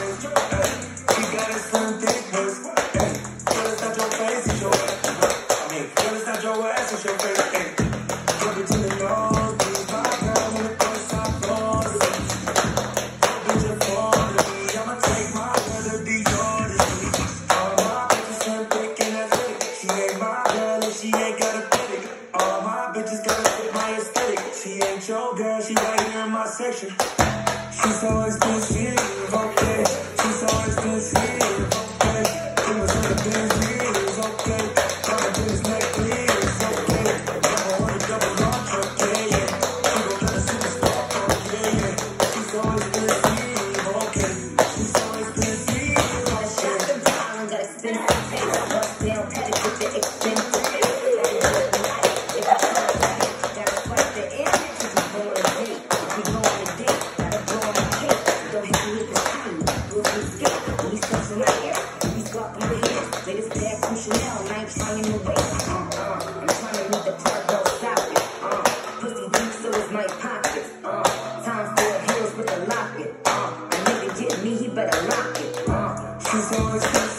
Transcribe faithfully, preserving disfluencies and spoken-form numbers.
face. He got his friend thick hurts. Girl, it's not your face, it's your ass. I mean, girl, it's not your ass, it's your face. Drop it to the nose, please, my girl, when it goes out close. Bitch, you're falling me. I'ma take my girl to be yours. All my bitches turn thick and athletic. She ain't my girl and she ain't got a pedic. All my bitches gotta fit my aesthetic. She ain't your girl, she right here in my section. She's so expensive, okay. She's so expensive, okay. It was on the business, okay. Got a business necklace, okay. Never want a double launch, okay, yeah. She gon' let a superstar, okay, yeah. She's so expensive, okay. She's so expensive, okay. I got expensive taste. Bust down, petty with the expensive taste. If I try to rap, gotta swipe the end. Cause we go on a date. We go on a date. Gotta go on a cake. Don't hit me with the time. We'll be scared. When we stuff in my ear, we swap in the hair. Latest bag from Chanel, and I ain't trying to wait. Uh, uh, I'm trying to meet the cargo socket. Uh, pussy deep, so it's my pocket. Uh, time for heels with the locket. Uh, a nigga get me, he better lock it. Uh, She's so expensive.